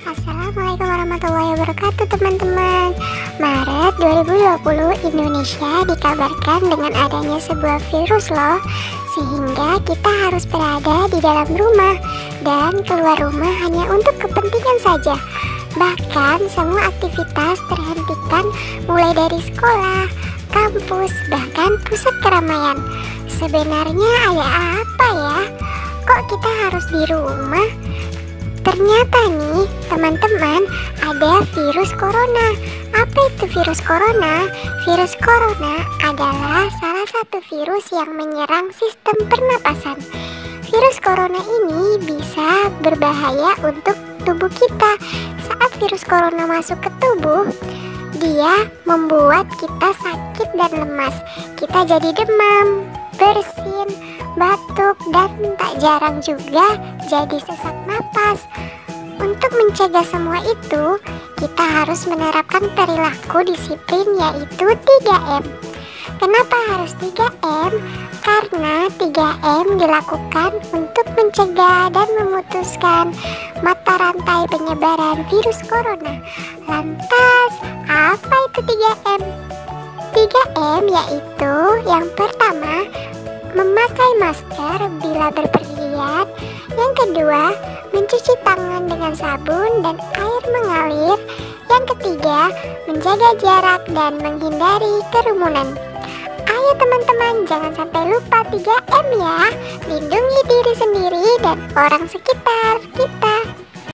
Assalamualaikum warahmatullahi wabarakatuh teman-teman. Maret 2020 Indonesia dikabarkan dengan adanya sebuah virus loh, sehingga kita harus berada di dalam rumah dan keluar rumah hanya untuk kepentingan saja. Bahkan semua aktivitas terhentikan, mulai dari sekolah, kampus, bahkan pusat keramaian. Sebenarnya ada apa ya? Kok kita harus di rumah? Ternyata nih teman-teman, ada virus corona. Apa itu virus corona? Virus corona adalah salah satu virus yang menyerang sistem pernapasan. Virus corona ini bisa berbahaya untuk tubuh kita. Saat virus corona masuk ke tubuh, dia membuat kita sakit dan lemas. Kita jadi demam, bersin, batuk, dan tak jarang juga jadi sesak napas. Untuk mencegah semua itu, kita harus menerapkan perilaku disiplin, yaitu 3M. Kenapa harus 3M? Karena 3M dilakukan untuk mencegah dan memutuskan mata rantai penyebaran virus corona. Lantas, apa itu 3M? 3M yaitu yang pertama, memakai masker bila berpergian. Yang kedua, mencuci tangan dengan sabun dan air mengalir. Yang ketiga, menjaga jarak dan menghindari kerumunan. Ayo teman-teman, jangan sampai lupa 3M ya. Lindungi diri sendiri dan orang sekitar kita.